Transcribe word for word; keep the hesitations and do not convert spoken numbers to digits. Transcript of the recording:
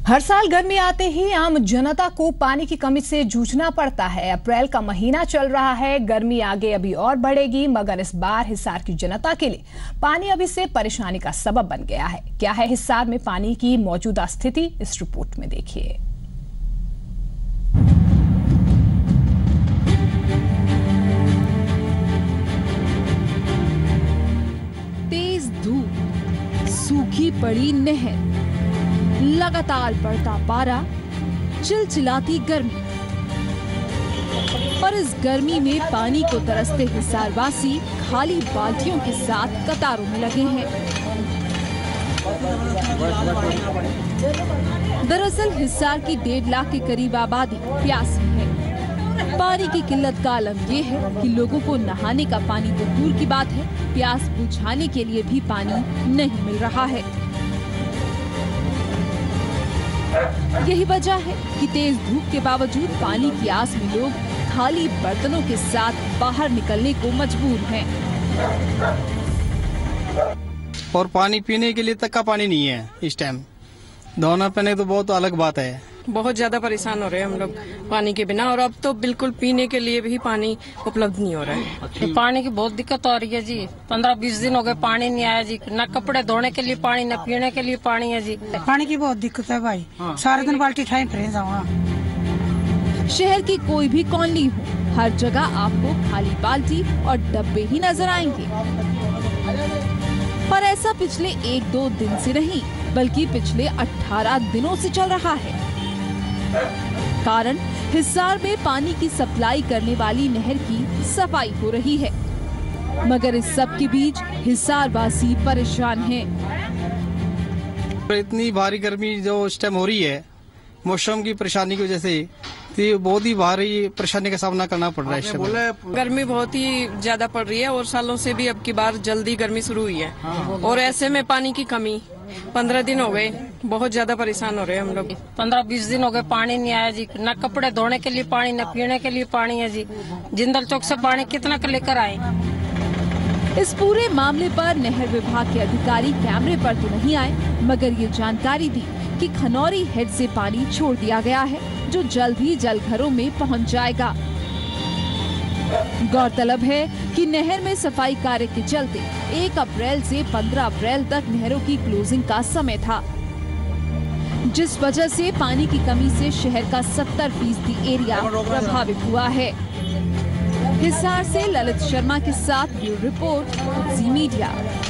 हर साल गर्मी आते ही आम जनता को पानी की कमी से जूझना पड़ता है। अप्रैल का महीना चल रहा है, गर्मी आगे अभी और बढ़ेगी, मगर इस बार हिसार की जनता के लिए पानी अभी से परेशानी का सबब बन गया है। क्या है हिसार में पानी की मौजूदा स्थिति, इस रिपोर्ट में देखिए। तेज धूप, सूखी पड़ी नहर, लगातार बढ़ता पारा, चिलचिलाती गर्मी और इस गर्मी में पानी को तरसते हिसारवासी खाली बाल्टियों के साथ कतारों में लगे हैं। दरअसल हिसार की डेढ़ लाख के करीब आबादी प्यासी है। पानी की किल्लत का आलम ये है कि लोगों को नहाने का पानी तो दूर की बात है, प्यास बुझाने के लिए भी पानी नहीं मिल रहा है। यही वजह है कि तेज धूप के बावजूद पानी की आस में लोग खाली बर्तनों के साथ बाहर निकलने को मजबूर हैं। और पानी पीने के लिए तक का पानी नहीं है इस टाइम। धोना पहने तो बहुत अलग बात है। बहुत ज्यादा परेशान हो रहे हैं हम लोग पानी के बिना, और अब तो बिल्कुल पीने के लिए भी पानी उपलब्ध नहीं हो रहा है। पानी की बहुत दिक्कत हो रही है जी। पंद्रह बीस दिन हो गए पानी नहीं आया जी। न कपड़े धोने के लिए पानी, न पीने के लिए पानी है जी। पानी की बहुत दिक्कत है भाई। हाँ। सारे दिन बाल्टी ठाई फिरे जाऊँ। शहर की कोई भी कॉलोनी हो, हर जगह आपको खाली बाल्टी और डब्बे ही नजर आएंगे। पर ऐसा पिछले एक दो दिन से नहीं, बल्कि पिछले अठारह दिनों से चल रहा है। कारण हिसार में पानी की सप्लाई करने वाली नहर की सफाई हो रही है, मगर इस सब के बीच हिसार वासी परेशान हैं। इतनी भारी गर्मी जो इस टाइम हो रही है, मौसम की परेशानी की वजह से तो बहुत ही भारी परेशानी का सामना करना पड़ रहा है। इस टाइम गर्मी बहुत ही ज्यादा पड़ रही है और सालों से भी अब की बार जल्दी गर्मी शुरू हुई है। और ऐसे में पानी की कमी, पंद्रह दिन हो गए, बहुत ज्यादा परेशान हो रहे हैं हम लोग। पंद्रह बीस दिन हो गए पानी नहीं आया जी। न कपड़े धोने के लिए पानी, न पीने के लिए पानी है जी। जिंदल चौक से पानी कितना लेकर आए। इस पूरे मामले पर नहर विभाग के अधिकारी कैमरे पर तो नहीं आए, मगर ये जानकारी दी कि खनौरी हेड से पानी छोड़ दिया गया है, जो जल्द ही जल घरों में पहुंच जाएगा। गौरतलब है कि नहर में सफाई कार्य के चलते एक अप्रैल से पंद्रह अप्रैल तक नहरों की क्लोजिंग का समय था, जिस वजह से पानी की कमी से शहर का सत्तर फीसदी एरिया प्रभावित हुआ है। हिसार से ललित शर्मा के साथ ब्यूरो रिपोर्ट, जी मीडिया।